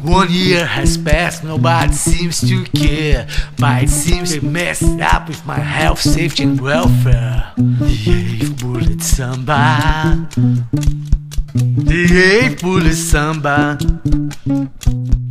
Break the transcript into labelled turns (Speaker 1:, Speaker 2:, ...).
Speaker 1: 1 year has passed, nobody seems to care, but it seems they messed up with my health, safety and welfare. The 8-bullet samba, the 8-bullet samba.